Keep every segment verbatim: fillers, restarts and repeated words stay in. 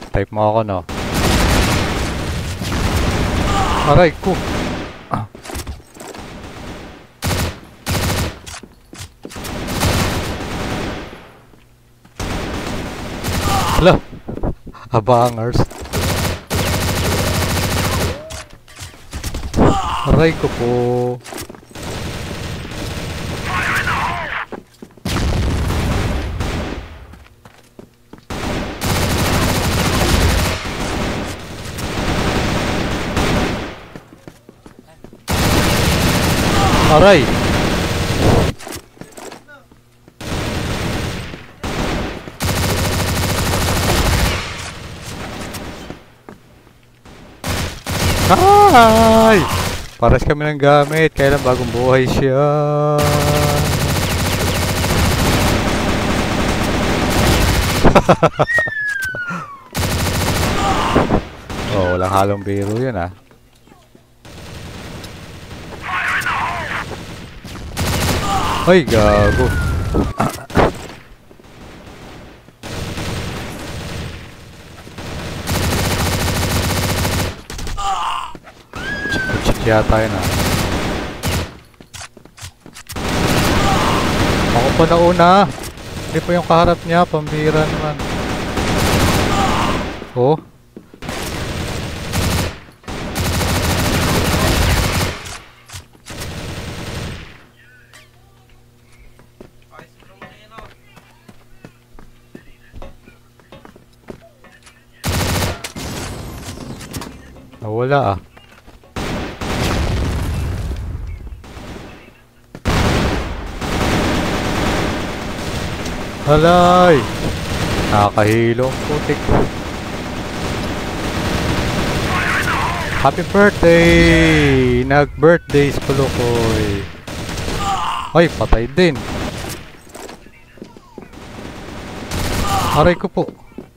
Type mo ako, no? Aray ko! Ah. Hala! Abangers! Aray ko po! Aray! Ay! Pares kami ng gamit. Kailan bagong buhay siya? Oh, walang halong biro yun ah. Ay, gago. Chik-chik yata yun ah. Ako pa nauna. Hindi pa yung kaharap niya. Pambira naman. Oh. Nawala ah. Halay! Nakakahilong putik. Happy birthday! Nag-birthday si Pulukoy. Ay, patay din. Aray ko po.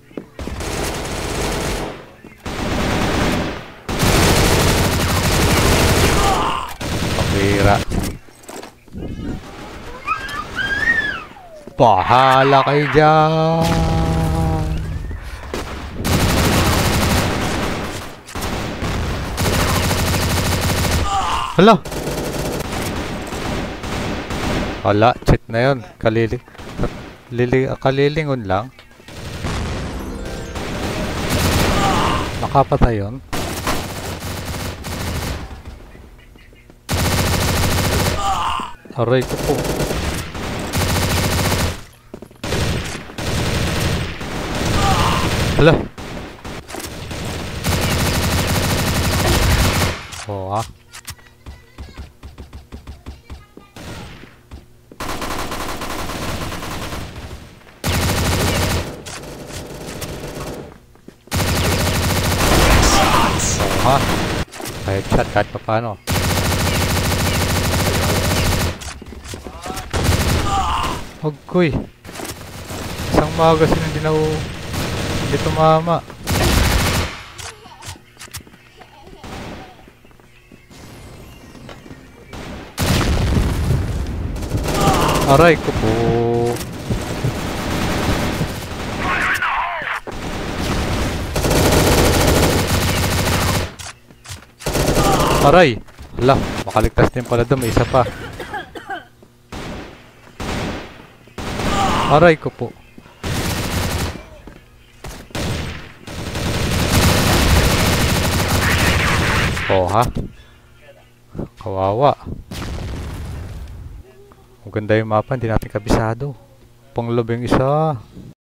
Pambira. Bahala kayo dyan. Hala. Hala, cheat na yun. Kalili. Lili, kalilingon lang. Nakapatay yun. Aray ko po. Hala. Oo ah. Ha? Kahit shot, kahit pa paano. Hugkoy. Isang magasin hindi na hindi tumama. Aray ko po. Aray! Hala, makaligtas din pala doon. May isa pa. Aray ko po. Oh ha? Kawawa. Maganda yung mapa, hindi natin kabisado. Panglob yung isa.